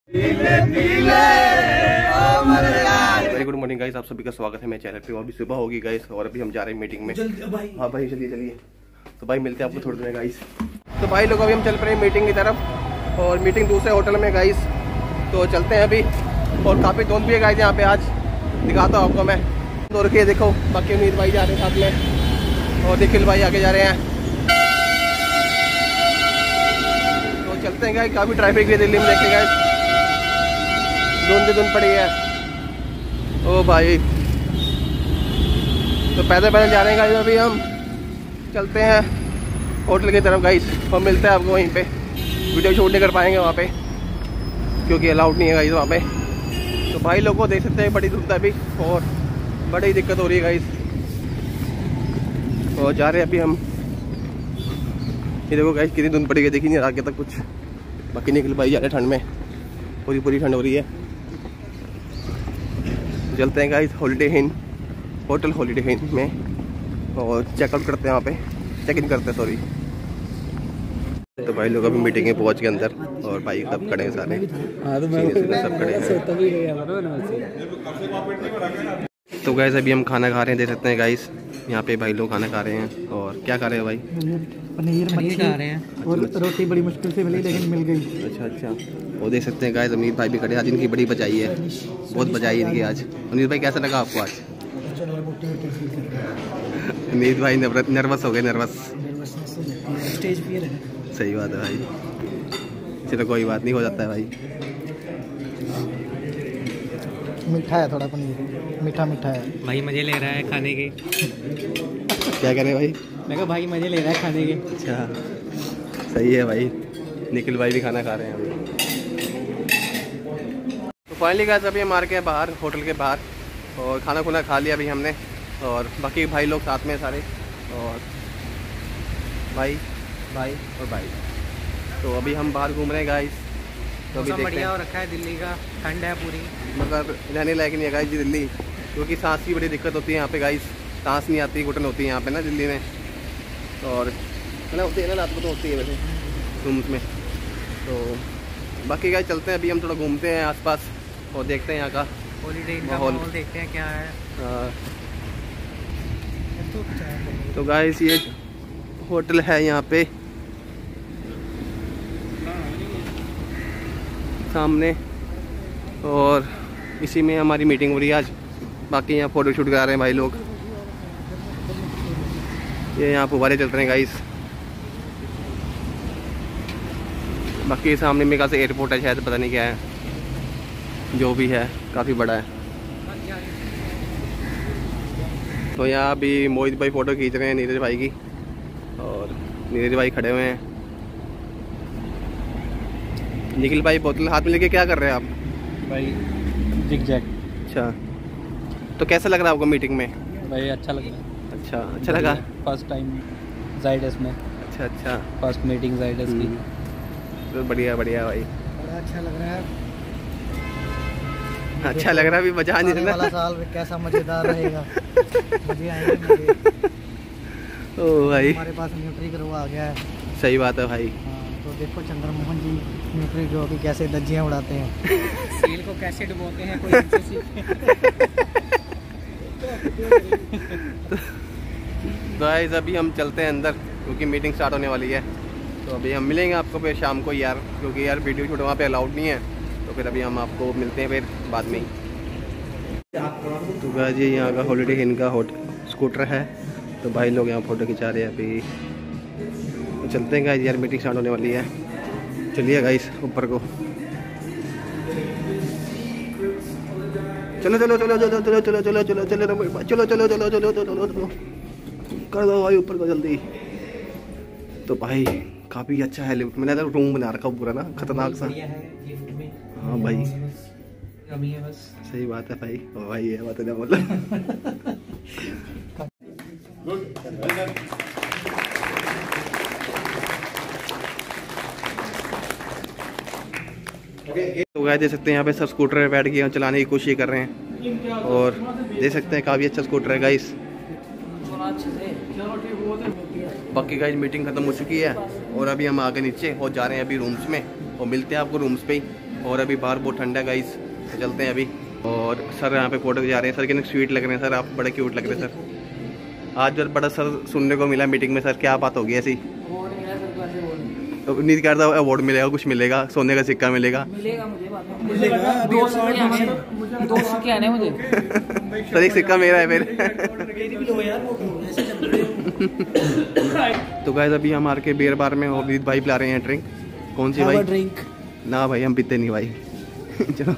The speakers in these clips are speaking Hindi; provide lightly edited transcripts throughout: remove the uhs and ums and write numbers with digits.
वेरी गुड मॉर्निंग गाइस, आप सभी का स्वागत है मेरे चैनल पे। अभी सुबह होगी गाइस और अभी हम जा रहे हैं मीटिंग में। हाँ भाई चलिए चलिए। तो भाई मिलते हैं आपको थोड़ी देर गाइस। तो भाई लोग अभी हम चल पड़े हैं मीटिंग की तरफ और मीटिंग दूसरे होटल में गाइस। तो चलते हैं अभी और काफ़ी धुंध भी है गाइस यहाँ पे आज। दिखाता हूँ आपको मैं। तो रुकिए देखो, बाकी उम्मीद भाई जा रहे हैं साथ में और निखिल भाई आगे जा रहे हैं। तो चलते हैं गाइस, काफ़ी ट्रैफिक भी दिल्ली में देखे गाइस, धुंध पड़ी है। ओ भाई तो पैदल पैदल जा रहे हैं गाइस। अभी हम चलते हैं होटल की तरफ गाइस और मिलते हैं आपको वहीं पे। वीडियो शूट नहीं कर पाएंगे वहाँ पे क्योंकि अलाउड नहीं है गाइस वहाँ पे। तो भाई लोगों को देख सकते हैं बड़ी धुंध अभी और बड़ी दिक्कत हो रही है गाइस। और जा रहे हैं अभी हम। ये देखो गाइस कितनी धुंध पड़ी है, देखी नहीं आगे तक कुछ। बाकी निकल भाई जा रहे ठंड में, पूरी ठंड हो रही है। चलते हैं guys Holiday Inn, hotel Holiday Inn में और चेकआउट करते हैं वहाँ पे, चेक इन करते हैं सॉरी। तो भाई लोग अभी मीटिंग में पहुँच के अंदर और भाई सब खड़े हैं सारे। सब खड़े हैं। तो गाइस अभी हम खाना खा रहे हैं, देख सकते हैं गाइस यहाँ पे भाई लोग खाना खा रहे हैं। और क्या खा रहे हैं भाई? पनीर मच्छी खा रहे हैं और रोटी बड़ी मुश्किल से मिली लेकिन मिल गई। अच्छा। वो देख सकते हैं गाइस अमीर भाई भी खड़े। आज इनकी बड़ी बचाई है, बहुत बचाई इनकी आज। अमीर भाई कैसा लगा आपको आज? अमीर भाई नर्वस हो गए, नर्वस स्टेज फियर है। सही बात है भाई, चलो कोई बात नहीं, हो जाता है भाई। मीठा है थोड़ा, पनीर मीठा है भाई। मजे ले रहा है खाने के। क्या करें भाई? मैं कहा भाई मजे ले रहा है खाने के। अच्छा सही है भाई। निखिल भाई भी खाना खा रहे हैं अभी। तो फाइनली गाइस अभी हम आ के बाहर, होटल के बाहर, और खाना खुना खा लिया अभी हमने। और बाकी भाई लोग साथ में सारे, और भाई और भाई। तो अभी हम बाहर घूम रहे हैं गाइस। तो अभी बढ़िया हो रखा है दिल्ली का, ठंड है पूरी, मगर रहने लायक नहीं है गाइस दिल्ली, क्योंकि सांस की बड़ी दिक्कत होती है यहाँ पे गाइस। सांस नहीं आती, घुटन होती है यहाँ पे ना दिल्ली में। और ना होती है ना, रात को तो होती है वैसे रूम्स में। तो बाकी गाइस चलते हैं अभी हम, थोड़ा घूमते हैं आसपास और देखते हैं यहाँ का हॉलीडे का माहौल, देखते हैं क्या है। तो गाइस ये होटल है यहाँ पे सामने, और इसी में हमारी मीटिंग हो रही है आज। बाकी यहाँ फ़ोटो शूट करा रहे हैं भाई लोग। ये यहाँ फुवारे चल रहे हैं गाइस। बाकी सामने मेरे ख्याल से एयरपोर्ट है शायद, पता नहीं क्या है, जो भी है काफ़ी बड़ा है। तो यहाँ अभी मोहित भाई फ़ोटो खींच रहे हैं नीरज भाई की, और नीरज भाई खड़े हुए हैं। निखिल भाई बोतल हाथ में लेके क्या कर रहे हैं आप? भाई जिग जैग। अच्छा, तो कैसा लग रहा है आपको मीटिंग में? भाई अच्छा लग रहा है। अच्छा लगा। फर्स्ट टाइम जाइडस में। अच्छा फर्स्ट मीटिंग जाइडस की। तो बढ़िया भाई। बड़ा अच्छा लग रहा है। अच्छा लग रहा है, अभी मजा नहीं वाला साल कैसा मजेदार रहेगा। मजे आएंगे मजे। ओ भाई हमारे पास न्यूट्री ग्रो आ गया है। सही बात है भाई। तो देखो चंद्रमोहन जी न्यूट्री ग्रो की कैसे धज्जियां उड़ाते हैं। सेल को कैसे डुबोते हैं, कोई इनसे सीखे। तो गाइस अभी हम चलते हैं अंदर क्योंकि मीटिंग स्टार्ट होने वाली है। तो अभी हम मिलेंगे आपको फिर शाम को यार, क्योंकि यार वीडियो शूट वहाँ पे अलाउड नहीं है। तो फिर अभी हम आपको मिलते हैं फिर बाद में ही। तो गाइस ये यहाँ का हॉलीडे इन का स्कूटर है। तो भाई लोग यहाँ फ़ोटो खिंचा रहे हैं अभी। तो चलते हैं गाइस यार, मीटिंग स्टार्ट होने वाली है। चलिए गाइस ऊपर को। चलो कर दो भाई ऊपर को जल्दी। तो भाई काफ़ी अच्छा है लिफ्ट। मैंने रूम बना रखा पूरा ना, खतरनाक सा। हाँ भाई सही बात है भाई। भाई ये बात है बोला। तो गाइस देख सकते हैं यहाँ पे सब स्कूटर पे बैठ के चलाने की कोशिश कर रहे हैं, और देख सकते हैं काफ़ी अच्छा स्कूटर है गाइस। बाकी गाइस मीटिंग खत्म हो चुकी है और अभी हम आगे नीचे और जा रहे हैं अभी रूम्स में, और मिलते हैं आपको रूम्स पे ही। और अभी बाहर बहुत ठंडा है गाइस, तो चलते हैं अभी। और सर यहाँ पे फोटो जा रहे हैं, सर कितने स्वीट लग रहे हैं सर, आप बड़े क्यूट लग रहे हैं सर। आज बड़ा सर सुनने को मिला मीटिंग में, सर क्या बात होगी ऐसी? तो उम्मीद करता हूँ अवार्ड मिलेगा, कुछ मिलेगा, सोने का सिक्का मिलेगा। सर एक सिक्का मेरा है फिर। तो गाइस अभी हम आर के बियर बार में अभिजीत भाई पिला रहे हैं ड्रिंक। कौन सी भाई? ड्रिंक ना भाई, हम पीते नहीं भाई। चलो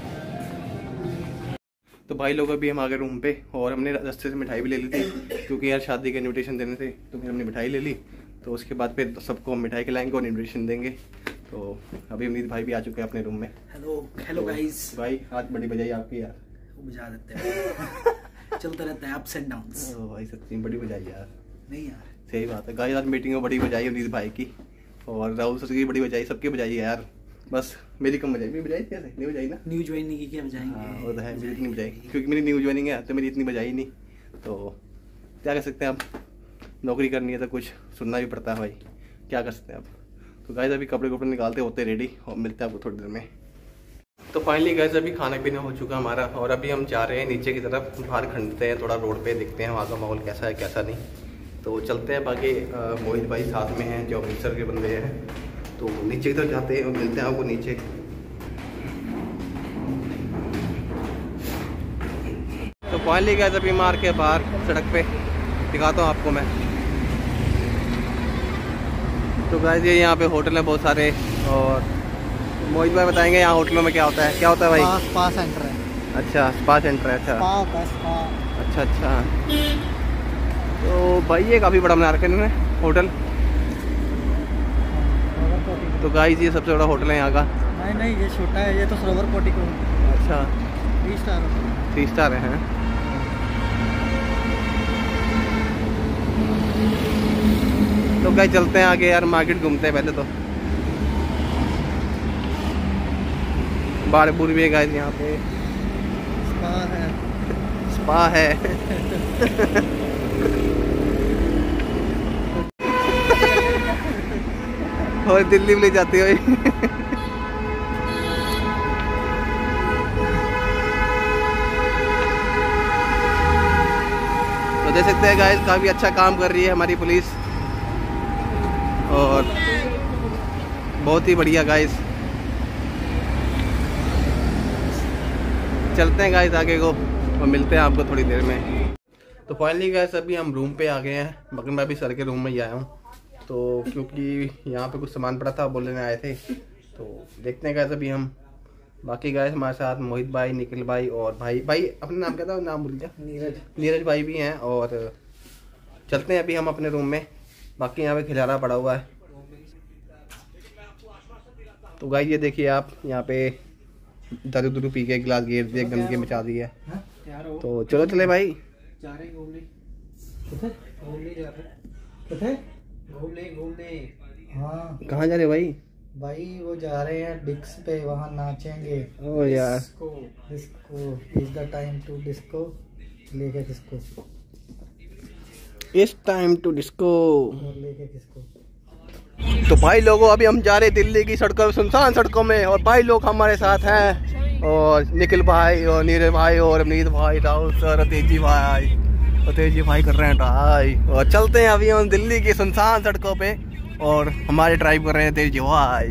तो भाई लोग अभी हम आ गए रूम पे, और हमने रास्ते से मिठाई भी ले ली थी, क्योंकि यार शादी के इन्विटेशन देने थे, तो फिर हमने मिठाई ले ली। तो उसके बाद फिर सबको हम मिठाई खिलाएंगे और इन्विटेशन देंगे। तो अभी अमित भाई भी आ चुके हैं अपने रूम में। Hello guys. भाई आज बड़ी बजाई आपकी यार। बजा देते हैं। चलता रहता है अप्स एंड डाउन्स। ओ भाई सच्ची बड़ी बजाई यार। नहीं यार सही बात है गाइस, आज मीटिंग में बड़ी बजाई अमित भाई की, और राहुल सर की बड़ी बजाई, सबकी बजाई है यार। बस मेरी कम बजाई, मेरी बजाई कैसे नहीं बजाई ना, न्यू ज्वाइनिंग की क्या बजाएंगे? हाँ वो तो है, मेरी इतनी बजाई, क्योंकि मेरी न्यू ज्वाइनिंग है तो मेरी इतनी बजाई नहीं। तो क्या कर सकते हैं, अब नौकरी करनी है तो कुछ सुनना भी पड़ता है भाई, क्या कर सकते हैं अब। तो गाइस अभी कपड़े कपड़े निकालते होते रेडी, और मिलते हैं आपको थोड़ी देर में। तो फाइनली गाइस अभी खाना पीना हो चुका हमारा, और अभी हम जा रहे हैं नीचे की तरफ, बाहर खंडते हैं थोड़ा रोड पे, देखते हैं वहाँ का माहौल कैसा है कैसा नहीं। तो चलते हैं, बाकी मोहित भाई साथ में हैं जो अमृतसर के बंदे हैं, तो नीचे की तरफ जाते हैं और मिलते हैं आपको नीचे। तो फाइनली गाइस अभी मार के बाहर सड़क पे दिखाता हूँ आपको मैं। तो गाइस ये यहाँ पे होटल है बहुत सारे, और मोहित भाई बताएंगे यहाँ होटलों में क्या होता है। क्या होता है भाई? स्पा सेंटर है। अच्छा स्पा सेंटर है। अच्छा स्पा होता है, स्पा। अच्छा अच्छा, तो भाई ये काफ़ी बड़ा बना रखा है इन्होंने होटल। तो गाइस ये सबसे बड़ा होटल है यहाँ का। नहीं ये छोटा है, ये तो सरोवर पोर्टिको। अच्छा 3 स्टार। 3 स्टार है। तो गाइस चलते हैं आगे यार, मार्केट घूमते हैं पहले तो। बारहपुर भी है गाइस यहाँ पे, स्पा है। स्पा है। और दिल्ली में ले जाती हो। तो देख सकते हैं गाइस काफी अच्छा काम कर रही है हमारी पुलिस, और बहुत ही बढ़िया गाइस। चलते हैं गाइस आगे को, और मिलते हैं आपको थोड़ी देर में। तो फाइनली गाइस अभी हम रूम पे आ गए हैं, मगर मैं अभी सर के रूम में ही आया हूँ, तो क्योंकि यहाँ पे कुछ सामान पड़ा था बोलने आए थे। तो देखते हैं गाइस अभी हम। बाकी गाइस हमारे साथ मोहित भाई, निखिल भाई, और भाई अपना नाम क्या था, नाम भूल गया, नीरज भाई भी हैं। और चलते हैं अभी हम अपने रूम में। बाकी यहाँ पे खिलारा पड़ा हुआ है। तो गाइस ये देखिए आप, यहाँ पे दारू पी के गिलास गिर दिए, गंदगी मचा दी है। तो चलो चले भाई, जा रहे हैं घूमने। घूमने। हाँ कहाँ जा रहे भाई? भाई वो जा रहे हैं डिस्क पे, वहाँ नाचेंगे। ओ यार disco is the time to disco. लेके किसको? It's time to disco. लेके किसको? तो भाई लोगों अभी हम जा रहे हैं दिल्ली की सड़कों, सुनसान सड़कों में, और भाई लोग हमारे साथ हैं, और निखिल भाई और नीरज भाई और अमनीत भाई, राहुल सर, तेजी भाई कर रहे हैं ट्राई। और चलते हैं अभी हम दिल्ली की सुनसान सड़कों पे, और हमारे ड्राइव कर रहे हैं तेजी भाई।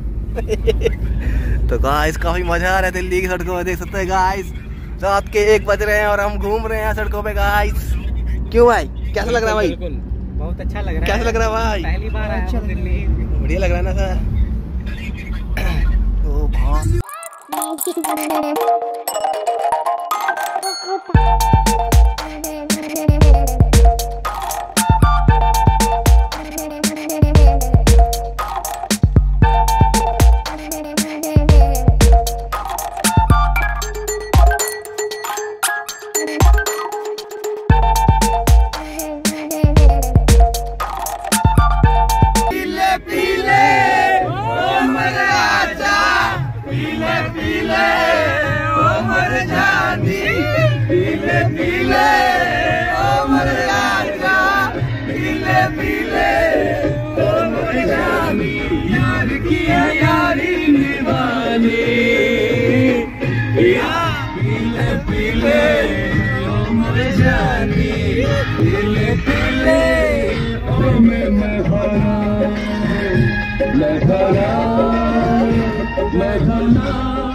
तो गाइस काफी मजा आ रहा है दिल्ली की सड़कों में, देख सकते हैं गाइस रात के 1 बज रहे हैं और हम घूम रहे हैं सड़कों पे गाइस। क्यों भाई, कैसा लग रहा है भाई? बहुत अच्छा लग रहा है। कैसा लग रहा है भाई? पहली बार आया हूं दिल्ली। बढ़िया लग रहा है ना सर? तो भाई यार किया यारी निभाने पीले पीले ओ मेरे जानी, पीले पीले ओ मैं खाना, मैं खाना, मैं खाना,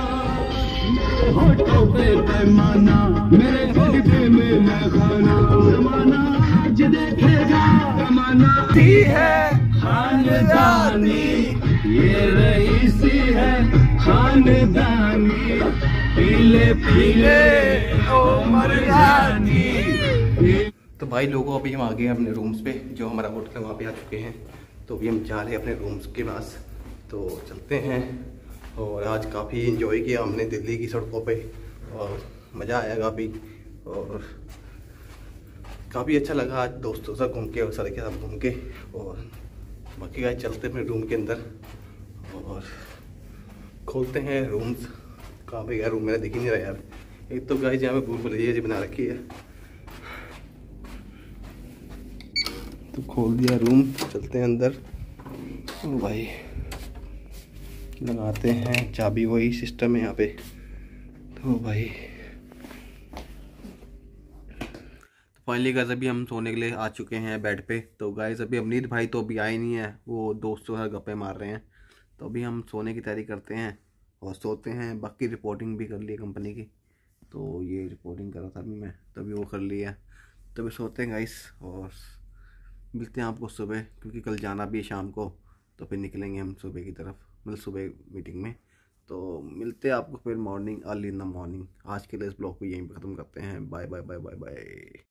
होठों पे पैमाना, मेरे हृदय में मैं खाना, जमाना आज देखेगा, जमाना सी है खानदानी, ये रईसी है खानदानी, पीले पीले ओ मर्दानी। तो भाई लोगों अभी हम आ गए हैं अपने रूम्स पे, जो हमारा होटल है वहाँ पे आ चुके हैं। तो अभी हम जा रहे हैं अपने रूम्स के पास, तो चलते हैं। और आज काफ़ी इन्जॉय किया हमने दिल्ली की सड़कों पे, और मज़ा आया काफ़ी, और काफ़ी अच्छा लगा आज दोस्तों से घूम के और सड़क के साथ घूम के। और बाकी गाइस चलते हैं अपने रूम के अंदर और खोलते हैं रूम्स। कहाँ पे गया रूम, मेरा दिख ही नहीं रहा यार। एक तो गाइस यहाँ पे भूल भुलैया जी बना रखी है, तो खोल दिया रूम, चलते हैं अंदर। ओ भाई लगाते हैं चाबी, वही सिस्टम है यहाँ पे। तो भाई फाइनली गाइस अभी हम सोने के लिए आ चुके हैं बेड पे। तो गाइस अभी अमनीत भाई तो अभी आए नहीं है, वो दोस्तों से गप्पे मार रहे हैं। तो अभी हम सोने की तैयारी करते हैं और सोते हैं। बाकी रिपोर्टिंग भी कर ली है कंपनी की, तो ये रिपोर्टिंग कर रहा था अभी मैं, तभी वो कर लिया। तो अभी सोते हैं गाइस और मिलते हैं आपको सुबह, क्योंकि कल जाना भी है शाम को। तो फिर निकलेंगे हम सुबह की तरफ, मतलब सुबह मीटिंग में। तो मिलते हैं आपको फिर morning, early in the morning. आज के लिए इस ब्लॉग को यहीं पर ख़त्म करते हैं। Bye bye bye bye bye.